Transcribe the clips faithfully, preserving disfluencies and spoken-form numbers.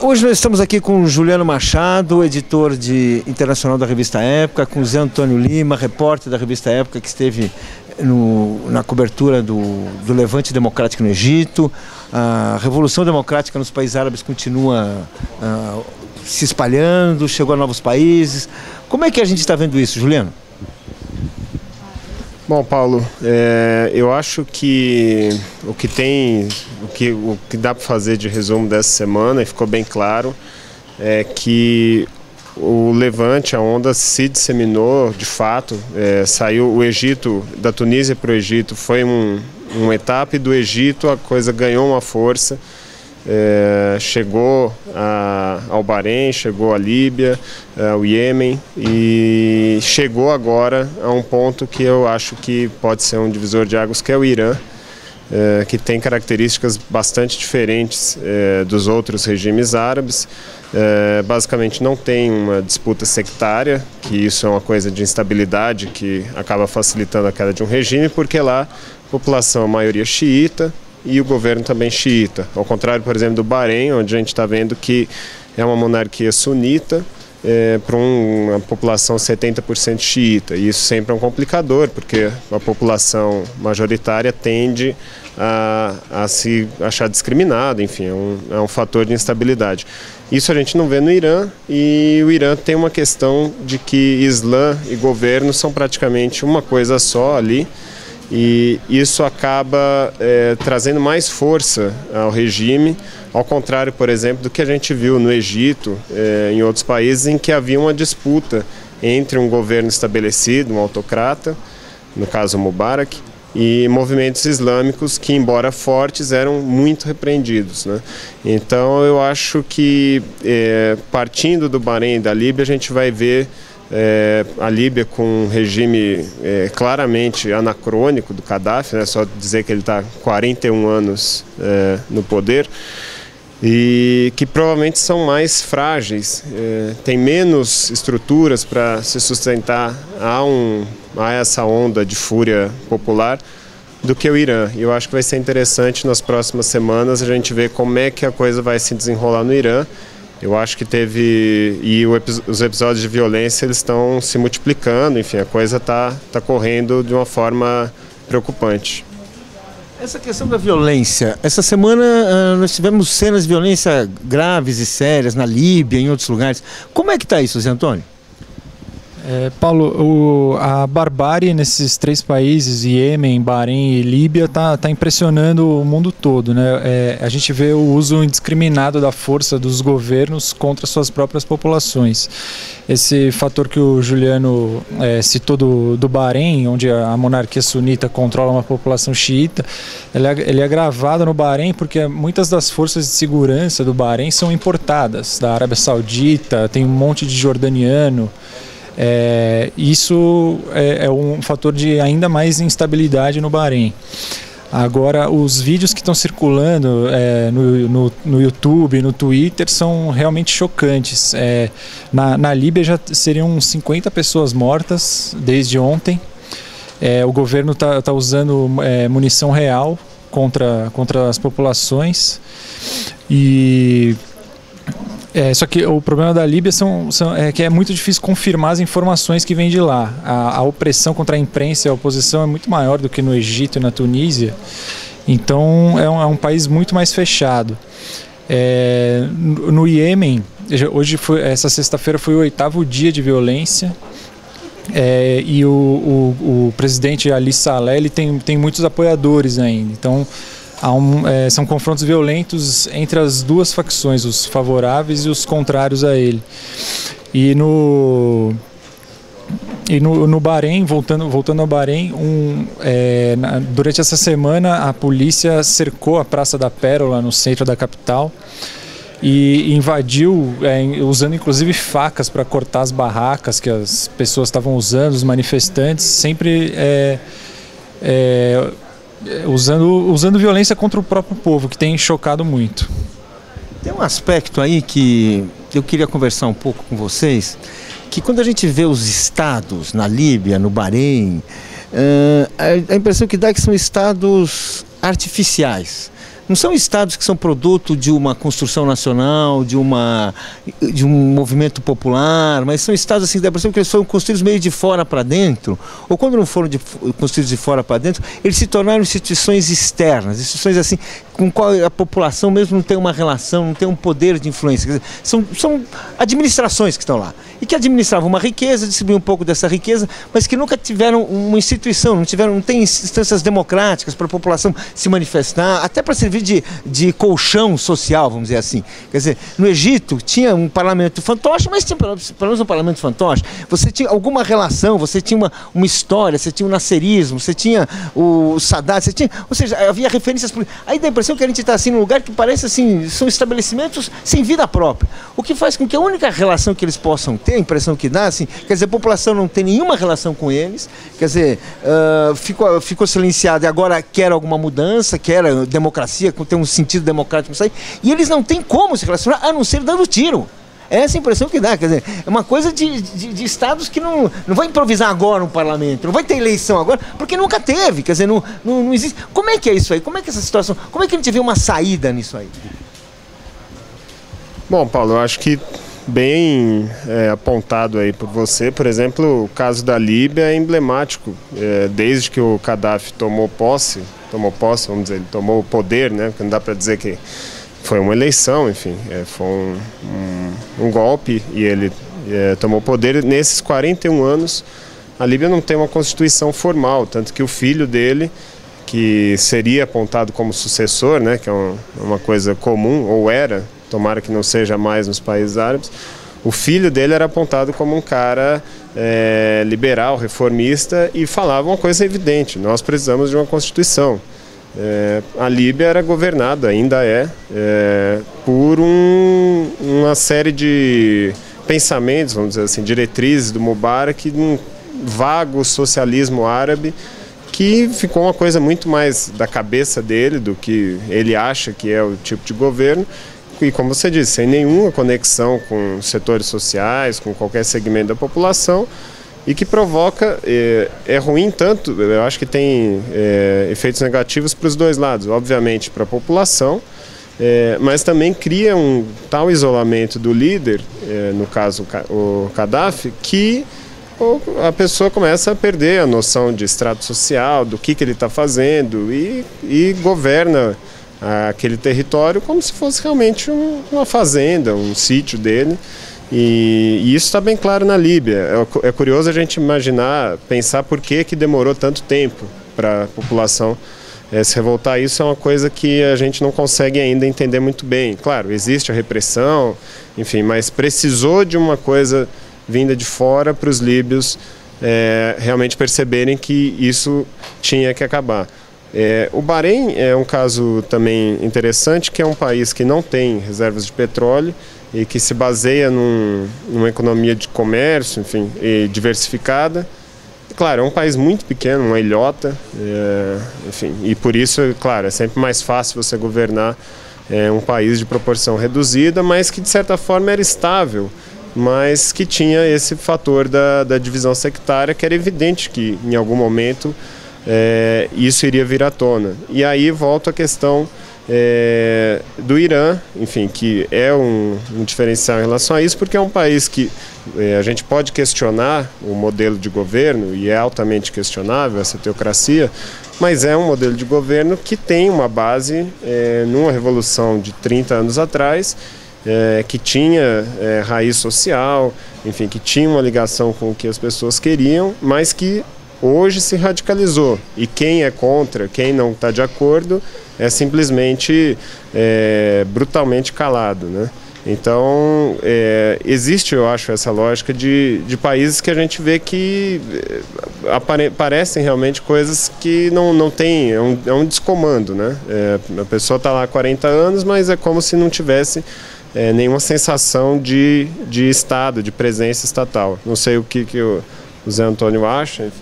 Hoje nós estamos aqui com o Juliano Machado, editor de, internacional da revista Época, com o Zé Antônio Lima, repórter da revista Época, que esteve no, na cobertura do, do levante democrático no Egito. A revolução democrática nos países árabes continua uh, se espalhando, chegou a novos países. Como é que a gente está vendo isso, Juliano? Bom, Paulo, é, eu acho que o que tem, o que, o que dá para fazer de resumo dessa semana, e ficou bem claro, é que o levante, a onda se disseminou de fato, é, saiu o Egito, da Tunísia para o Egito, foi um, uma etapa, e do Egito a coisa ganhou uma força. É, chegou a, ao Bahrein, chegou à Líbia, ao Iêmen e chegou agora a um ponto que eu acho que pode ser um divisor de águas, que é o Irã, é, que tem características bastante diferentes é, dos outros regimes árabes. É, basicamente não tem uma disputa sectária, que isso é uma coisa de instabilidade que acaba facilitando a queda de um regime, porque lá a população é a maioria xiita, e o governo também xiita, ao contrário, por exemplo, do Bahrein, onde a gente está vendo que é uma monarquia sunita é, para um, uma população setenta por cento xiita, e isso sempre é um complicador, porque a população majoritária tende a, a se achar discriminada, enfim, é um, é um fator de instabilidade. Isso a gente não vê no Irã, e o Irã tem uma questão de que Islã e governo são praticamente uma coisa só ali, e isso acaba é, trazendo mais força ao regime, ao contrário, por exemplo, do que a gente viu no Egito, é, em outros países, em que havia uma disputa entre um governo estabelecido, um autocrata, no caso Mubarak, e movimentos islâmicos que, embora fortes, eram muito repreendidos, né? Então eu acho que, é, partindo do Bahrein e da Líbia, a gente vai ver É, a Líbia com um regime é, claramente anacrônico do Gaddafi, né? Só dizer que ele está quarenta e um anos é, no poder, e que provavelmente são mais frágeis, é, tem menos estruturas para se sustentar a, um, a essa onda de fúria popular do que o Irã. E eu acho que vai ser interessante nas próximas semanas a gente ver como é que a coisa vai se desenrolar no Irã. Eu acho que teve, e o, os episódios de violência eles estão se multiplicando, enfim, a coisa está tá correndo de uma forma preocupante. Essa questão da violência, essa semana uh, nós tivemos cenas de violência graves e sérias na Líbia, em outros lugares. Como é que está isso, Zé Antônio? É, Paulo, o, a barbárie nesses três países, Iêmen, Bahrein e Líbia, está tá impressionando o mundo todo, né? É, a gente vê o uso indiscriminado da força dos governos contra suas próprias populações. Esse fator que o Juliano é, citou do, do Bahrein, onde a monarquia sunita controla uma população xiita, ele é, ele é agravado no Bahrein porque muitas das forças de segurança do Bahrein são importadas da Arábia Saudita, tem um monte de jordaniano. É, isso é, é um fator de ainda mais instabilidade no Bahrein. Agora, os vídeos que estão circulando é, no, no, no YouTube, no Twitter, são realmente chocantes. É, na, na Líbia já seriam cinquenta pessoas mortas desde ontem. É, o governo está tá usando é, munição real contra, contra as populações. E... É, só que o problema da Líbia são, são, é que é muito difícil confirmar as informações que vêm de lá. A, a opressão contra a imprensa e a oposição é muito maior do que no Egito e na Tunísia. Então é um, é um país muito mais fechado. É, no, no Iêmen, hoje foi, essa sexta-feira foi o oitavo dia de violência. É, e o, o, o presidente Ali Saleh ele tem, tem muitos apoiadores ainda. Então Há um, é, são confrontos violentos entre as duas facções, os favoráveis e os contrários a ele. E no, e no, no Bahrein, voltando, voltando ao Bahrein, um, é, na, durante essa semana a polícia cercou a Praça da Pérola, no centro da capital, e invadiu, é, usando inclusive facas para cortar as barracas que as pessoas estavam usando, os manifestantes, sempre... É, é, Usando, usando violência contra o próprio povo, que tem chocado muito. Tem um aspecto aí que eu queria conversar um pouco com vocês, que quando a gente vê os estados na Líbia, no Bahrein, uh, a impressão que dá é que são estados artificiais. não são estados que são produto de uma construção nacional, de, uma, de um movimento popular, mas são estados assim, dá a impressão que eles foram construídos meio de fora para dentro, ou quando não foram de, construídos de fora para dentro, eles se tornaram instituições externas, instituições assim, com qual a população mesmo não tem uma relação, não tem um poder de influência. Quer dizer, são, são administrações que estão lá, e que administravam uma riqueza, distribuíam um pouco dessa riqueza, mas que nunca tiveram uma instituição, não, tiveram, não tem instâncias democráticas para a população se manifestar, até para servir de, de colchão social, vamos dizer assim. Quer dizer, no Egito tinha um parlamento fantoche, mas tinha pelo menos um parlamento fantoche. Você tinha alguma relação, você tinha uma, uma história, você tinha o nasserismo, você tinha o Sadat, você tinha, ou seja, havia referências. Aí dá a impressão que a gente está assim num lugar que parece assim, são estabelecimentos sem vida própria. O que faz com que a única relação que eles possam ter, a impressão que dá, assim, quer dizer, a população não tem nenhuma relação com eles, quer dizer, uh, ficou, ficou silenciado e agora quer alguma mudança, quer democracia, tem um sentido democrático nisso aí, e eles não têm como se relacionar a não ser dando tiro. É essa a impressão que dá, quer dizer, é uma coisa de, de, de estados que não, não vai improvisar agora um parlamento, não vai ter eleição agora, porque nunca teve, quer dizer, não, não, não existe. Como é que é isso aí? Como é que é essa situação, como é que a gente vê uma saída nisso aí? Bom, Paulo, eu acho que bem é, apontado aí por você, por exemplo, o caso da Líbia é emblemático, é, desde que o Gaddafi tomou posse, tomou posse, vamos dizer, ele tomou o poder, né, porque não dá para dizer que foi uma eleição, enfim, é, foi um, um, um golpe e ele é, tomou o poder. Nesses quarenta e um anos, a Líbia não tem uma constituição formal, tanto que o filho dele, que seria apontado como sucessor, né, que é uma, uma coisa comum, ou era, tomara que não seja mais nos países árabes, o filho dele era apontado como um cara é, liberal, reformista, e falava uma coisa evidente: nós precisamos de uma constituição. É, a Líbia era governada, ainda é, é por um, uma série de pensamentos, vamos dizer assim, diretrizes do Mubarak, de um vago socialismo árabe, que ficou uma coisa muito mais da cabeça dele, do que ele acha que é o tipo de governo. E como você disse, sem nenhuma conexão com setores sociais, com qualquer segmento da população, e que provoca, é, é ruim tanto, eu acho que tem é, efeitos negativos para os dois lados, obviamente para a população, é, mas também cria um tal isolamento do líder, é, no caso o Gaddafi, que a pessoa começa a perder a noção de estrato social, do que, que ele está fazendo, e, e governa aquele território como se fosse realmente um, uma fazenda, um sítio dele, e, e isso está bem claro na Líbia. É, é curioso a gente imaginar, pensar por que, que demorou tanto tempo para a população é, se revoltar. Isso é uma coisa que a gente não consegue ainda entender muito bem. Claro, existe a repressão, enfim, mas precisou de uma coisa vinda de fora para os líbios é, realmente perceberem que isso tinha que acabar. É, o Bahrein é um caso também interessante, que é um país que não tem reservas de petróleo e que se baseia num, numa economia de comércio, enfim, e diversificada. Claro, é um país muito pequeno, uma ilhota, é, enfim, e por isso, claro, é sempre mais fácil você governar é, um país de proporção reduzida, mas que de certa forma era estável, mas que tinha esse fator da, da divisão sectária, que era evidente que em algum momento É, isso iria vir à tona. E aí volta a questão é, do Irã, enfim, que é um, um diferencial em relação a isso, porque é um país que é, a gente pode questionar o modelo de governo, e é altamente questionável essa teocracia, mas é um modelo de governo que tem uma base é, numa revolução de trinta anos atrás, é, que tinha é, raiz social, enfim, que tinha uma ligação com o que as pessoas queriam, mas que hoje se radicalizou, e quem é contra, quem não está de acordo, é simplesmente é, brutalmente calado, né? Então, é, existe, eu acho, essa lógica de, de países que a gente vê que é, apare, parecem realmente coisas que não, não tem, é um, é um descomando, né? É, a pessoa está lá há quarenta anos, mas é como se não tivesse é, nenhuma sensação de, de Estado, de presença estatal. Não sei o que, que o, o Zé Antônio acha, enfim.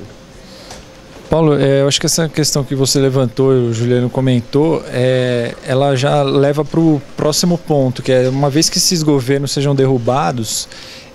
Paulo, é, eu acho que essa questão que você levantou e o Juliano comentou, é, ela já leva para o próximo ponto, que é uma vez que esses governos sejam derrubados,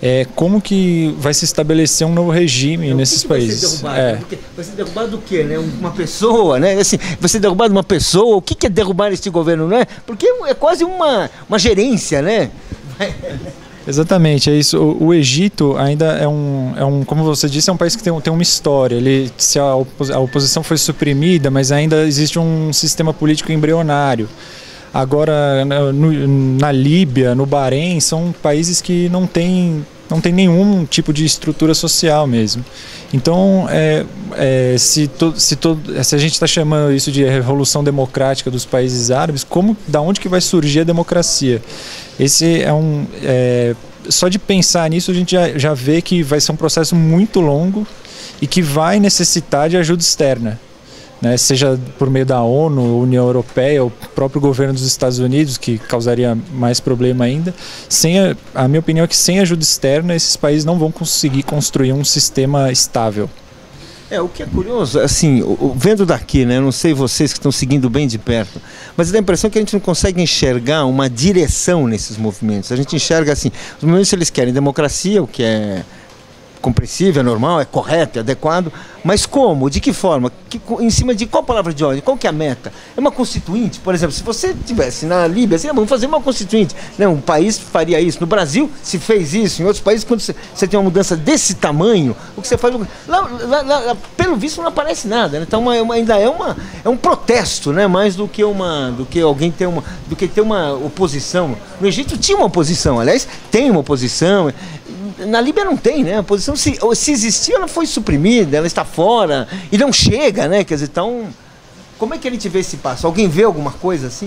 é como que vai se estabelecer um novo regime é, nesses que que países. Vai ser derrubado? É. Vai ser derrubado do quê? Né? Uma pessoa, né? Assim, vai ser derrubado uma pessoa. O que, que é derrubar este governo, não é? Porque é quase uma, uma gerência, né? Exatamente, é isso. O, o Egito ainda é um, é um, como você disse, é um país que tem, tem uma história. Ele, se a, opos, a oposição foi suprimida, mas ainda existe um sistema político embrionário. Agora, no, na Líbia, no Bahrein, são países que não têm não tem nenhum tipo de estrutura social mesmo. Então, é, é, se, to, se, to, se a gente está chamando isso de revolução democrática dos países árabes, como, da onde que vai surgir a democracia? Esse é um, é, só de pensar nisso a gente já, já vê que vai ser um processo muito longo e que vai necessitar de ajuda externa. Né, seja por meio da ONU, União Europeia, o próprio governo dos Estados Unidos, que causaria mais problema ainda. Sem a, a minha opinião é que sem ajuda externa, esses países não vão conseguir construir um sistema estável. É, o que é curioso, assim, vendo daqui, né, não sei vocês que estão seguindo bem de perto, mas dá a impressão que a gente não consegue enxergar uma direção nesses movimentos. A gente enxerga assim, os movimentos eles querem democracia, o que é compreensível, é normal, é correto, é adequado, mas como? De que forma? Que, em cima de qual palavra de ordem? Qual que é a meta? É uma constituinte? Por exemplo, se você estivesse na Líbia, assim, vamos fazer uma constituinte. Não, um país faria isso. No Brasil se fez isso. Em outros países, quando você, você tem uma mudança desse tamanho, o que você faz... Lá, lá, lá, pelo visto não aparece nada, né? Então uma, uma, ainda é, uma, é um protesto, né? Mais do que, uma, do que alguém ter uma, do que ter uma oposição. No Egito tinha uma oposição, aliás, tem uma oposição. Na Líbia não tem, né? A oposição, se, se existia, ela foi suprimida, ela está fora e não chega, né? Quer dizer, então, como é que a gente vê esse passo? Alguém vê alguma coisa assim?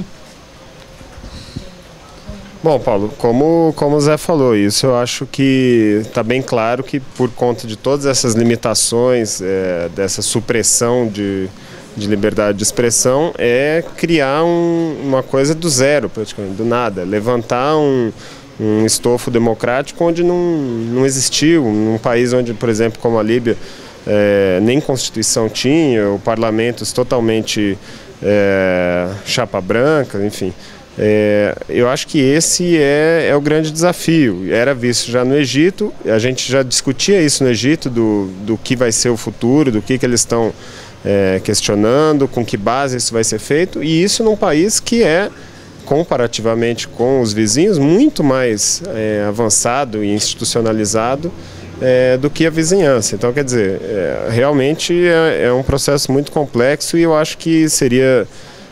Bom, Paulo, como, como o Zé falou, isso eu acho que está bem claro que por conta de todas essas limitações, é, dessa supressão de, de liberdade de expressão, é criar um, uma coisa do zero, praticamente, do nada, levantar um... um estofo democrático onde não, não existiu, num país onde, por exemplo, como a Líbia, é, nem Constituição tinha, o parlamento totalmente é, chapa branca, enfim. É, eu acho que esse é, é o grande desafio. Era visto já no Egito, a gente já discutia isso no Egito, do, do que vai ser o futuro, do que, que eles estão é, questionando, com que base isso vai ser feito, e isso num país que é, comparativamente com os vizinhos, muito mais é, avançado e institucionalizado é, do que a vizinhança. Então, quer dizer, é, realmente é, é um processo muito complexo e eu acho que seria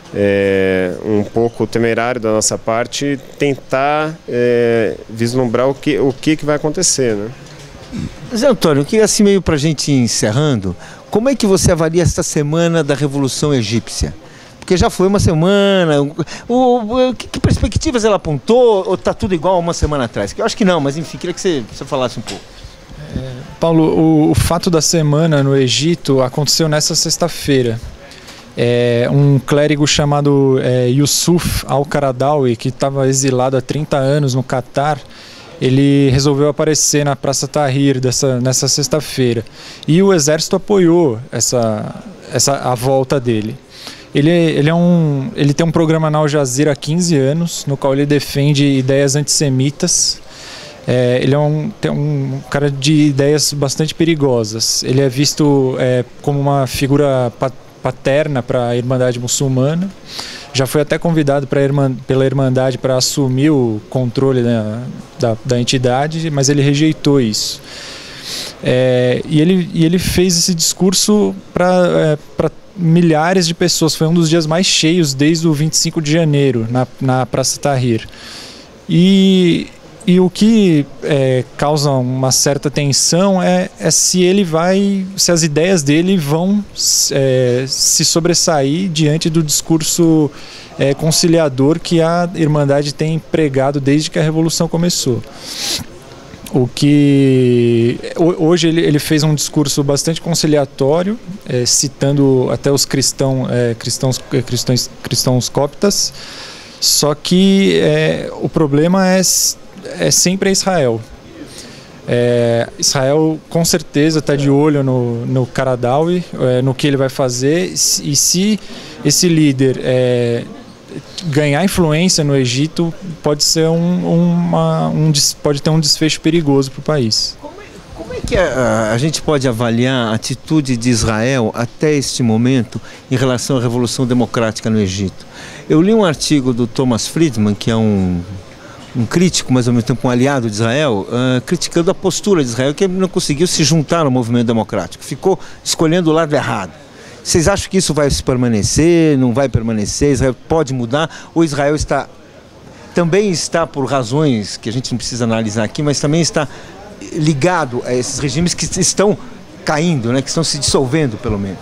é, um pouco temerário da nossa parte tentar é, vislumbrar o que, o que, que vai acontecer, né? Zé Antônio, que assim meio para a gente ir encerrando, como é que você avalia esta semana da Revolução Egípcia? Porque já foi uma semana, o, o, que, que perspectivas ela apontou, ou está tudo igual a uma semana atrás? Eu acho que não, mas enfim, queria que você, você falasse um pouco. É, Paulo, o, o fato da semana no Egito aconteceu nessa sexta-feira. É, um clérigo chamado é, Yusuf Al-Qaradawi, que estava exilado há trinta anos no Catar, ele resolveu aparecer na Praça Tahrir dessa, nessa sexta-feira. E o exército apoiou essa, essa, a volta dele. Ele, ele, é um, ele tem um programa na Al Jazeera há quinze anos, no qual ele defende ideias antissemitas. É, ele é um, tem um cara de ideias bastante perigosas. Ele é visto é, como uma figura paterna para a Irmandade Muçulmana. Já foi até convidado pra Irma, pela Irmandade para assumir o controle da, da, da entidade, mas ele rejeitou isso. É, e, ele, e ele fez esse discurso para é, milhares de pessoas. Foi um dos dias mais cheios desde o vinte e cinco de janeiro, na, na Praça Tahrir. E, e o que é, causa uma certa tensão é, é se ele vai, se as ideias dele vão é, se sobressair diante do discurso é, conciliador que a Irmandade tem pregado desde que a Revolução começou. O que hoje ele, ele fez um discurso bastante conciliatório, é, citando até os cristão, é, cristãos, cristãos, cristãos coptas, só que é, o problema é, é sempre Israel. É, Israel com certeza está de olho no, no Qaradawi, é, no que ele vai fazer, e se esse líder é, ganhar influência no Egito pode ser um, uma, um, pode ter um desfecho perigoso para o país. Como é, como é que a, a gente pode avaliar a atitude de Israel até este momento em relação à Revolução Democrática no Egito? Eu li um artigo do Thomas Friedman, que é um, um crítico, mas ao mesmo tempo um aliado de Israel, uh, criticando a postura de Israel, que não conseguiu se juntar ao movimento democrático, ficou escolhendo o lado errado. Vocês acham que isso vai se permanecer, não vai permanecer, Israel pode mudar, ou Israel está, também está por razões que a gente não precisa analisar aqui, mas também está ligado a esses regimes que estão caindo, né, que estão se dissolvendo pelo menos?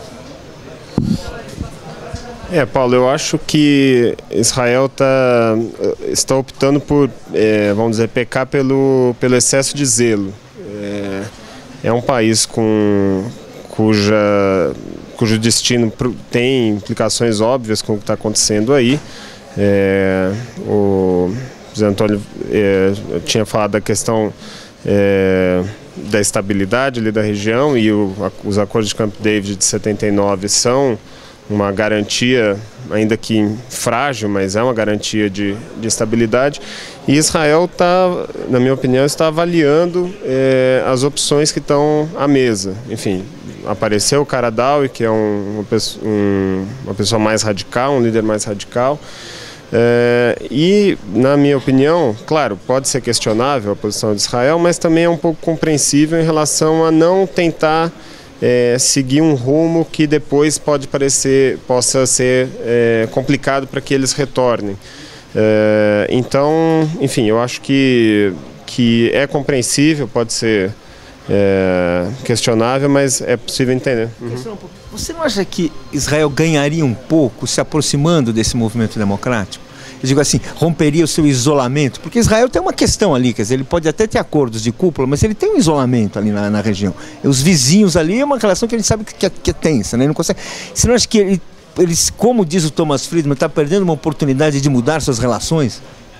É, Paulo, eu acho que Israel tá, está optando por, é, vamos dizer, pecar pelo, pelo excesso de zelo. É, é um país com, cuja, cujo destino tem implicações óbvias com o que está acontecendo aí. É, o José Antônio é, tinha falado da questão é, da estabilidade ali da região, e o, os acordos de Camp David de setenta e nove são uma garantia, ainda que frágil, mas é uma garantia de, de estabilidade. E Israel está, na minha opinião, está avaliando é, as opções que estão à mesa. Enfim, apareceu o Karadawi, que é um, uma, pessoa, um, uma pessoa mais radical, um líder mais radical. É, e, na minha opinião, claro, pode ser questionável a posição de Israel, mas também é um pouco compreensível em relação a não tentar É, seguir um rumo que depois pode parecer, possa ser é, complicado para que eles retornem. É, então, enfim, eu acho que, que é compreensível, pode ser é, questionável, mas é possível entender. Uhum. Você não acha que Israel ganharia um pouco se aproximando desse movimento democrático? Eu digo assim, romperia o seu isolamento, porque Israel tem uma questão ali, quer dizer, ele pode até ter acordos de cúpula, mas ele tem um isolamento ali na, na região. E os vizinhos ali é uma relação que a gente sabe que, que, que é tensa, né? Ele não consegue. Você não acha que ele, eles, como diz o Thomas Friedman, está perdendo uma oportunidade de mudar suas relações?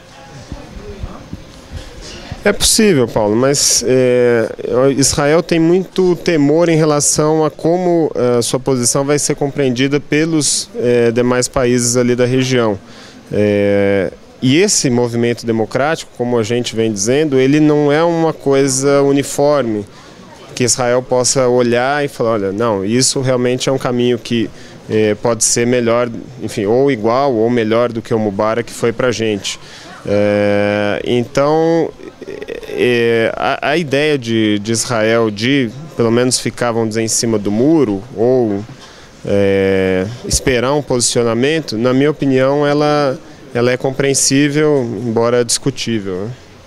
É possível, Paulo, mas é, Israel tem muito temor em relação a como a sua posição vai ser compreendida pelos é, demais países ali da região. É, e esse movimento democrático, como a gente vem dizendo, ele não é uma coisa uniforme, que Israel possa olhar e falar, olha, não, isso realmente é um caminho que é, pode ser melhor, enfim, ou igual ou melhor do que o Mubarak que foi para a gente. É, então, é, a, a ideia de, de Israel de, pelo menos, ficar, vamos dizer, em cima do muro, ou É, esperar um posicionamento, na minha opinião, ela, ela é compreensível, embora discutível. Né?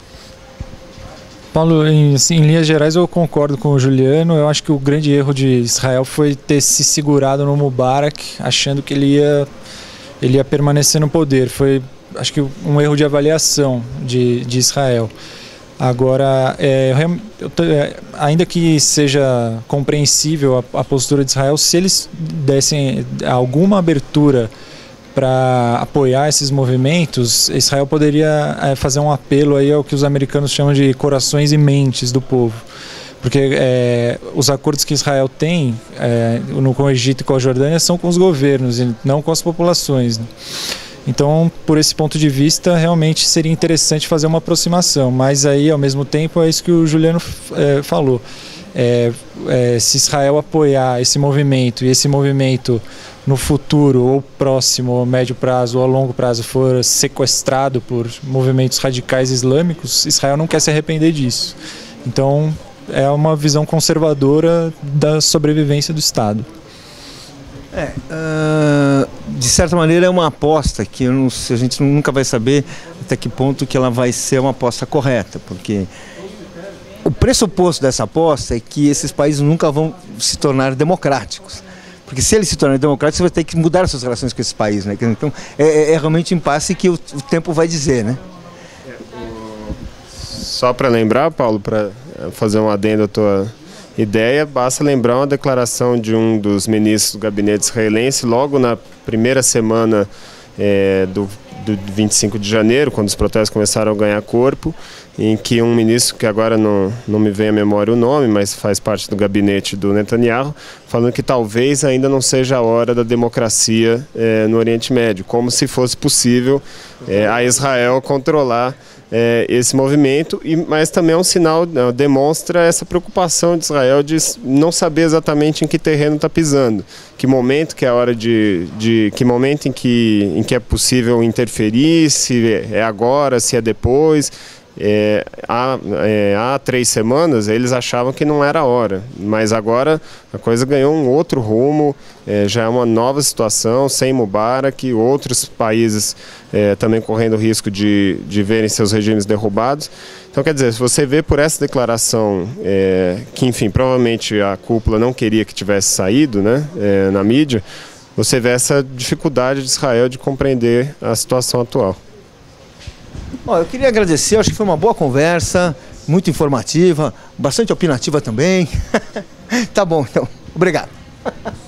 Paulo, em, assim, em linhas gerais eu concordo com o Juliano. Eu acho que o grande erro de Israel foi ter se segurado no Mubarak, achando que ele ia, ele ia permanecer no poder. Foi, acho que, um erro de avaliação de, de Israel. Agora, é, eu, ainda que seja compreensível a, a postura de Israel, se eles dessem alguma abertura para apoiar esses movimentos, Israel poderia é, fazer um apelo aí ao que os americanos chamam de corações e mentes do povo. Porque é, os acordos que Israel tem é, no, com o Egito e com a Jordânia são com os governos e não com as populações, né? Então, por esse ponto de vista, realmente seria interessante fazer uma aproximação, mas aí, ao mesmo tempo, é isso que o Juliano é, falou. É, é, se Israel apoiar esse movimento e esse movimento no futuro, ou próximo, ou médio prazo, ou a longo prazo, for sequestrado por movimentos radicais islâmicos, Israel não quer se arrepender disso. Então, é uma visão conservadora da sobrevivência do Estado. É, uh, de certa maneira é uma aposta que eu não, a gente nunca vai saber até que ponto que ela vai ser uma aposta correta, porque o pressuposto dessa aposta é que esses países nunca vão se tornar democráticos, porque se eles se tornarem democráticos você vai ter que mudar suas relações com esses países, né? Então é, é realmente um impasse que o, o tempo vai dizer, né? Só para lembrar, Paulo, para fazer um adendo à tua ideia, basta lembrar uma declaração de um dos ministros do gabinete israelense logo na primeira semana é, do, do vinte e cinco de janeiro, quando os protestos começaram a ganhar corpo, em que um ministro, que agora não, não me vem à memória o nome, mas faz parte do gabinete do Netanyahu, falando que talvez ainda não seja a hora da democracia é, no Oriente Médio, como se fosse possível é, a Israel controlar É, esse movimento, e, mas também é um sinal, não, demonstra essa preocupação de Israel de não saber exatamente em que terreno está pisando, que momento que é a hora de, de que momento em que, em que é possível interferir, se é agora, se é depois. É, há, é, há três semanas eles achavam que não era a hora, mas agora a coisa ganhou um outro rumo, é, já é uma nova situação, sem Mubarak, outros países é, também correndo o risco de, de verem seus regimes derrubados. Então, quer dizer, se você vê por essa declaração, é, que enfim, provavelmente a cúpula não queria que tivesse saído, né, é, na mídia, você vê essa dificuldade de Israel de compreender a situação atual. Bom, eu queria agradecer, acho que foi uma boa conversa, muito informativa, bastante opinativa também. Tá bom, então, obrigado.